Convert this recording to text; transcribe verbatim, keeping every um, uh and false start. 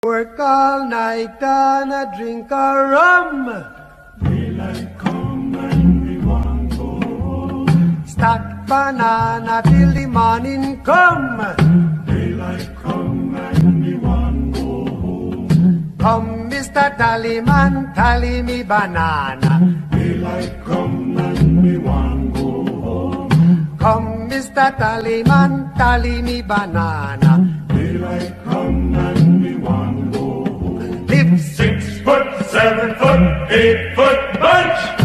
Work all night and a drink a rum. Daylight come and we want go home. Stack banana till the morning come. Daylight come and we want go home. Come, Mister Tallyman, tally me banana. Daylight come and we want go home. Come, Mister Tallyman, tally me banana. Daylight come and we want go home. Live Six foot, seven foot, eight foot bunch.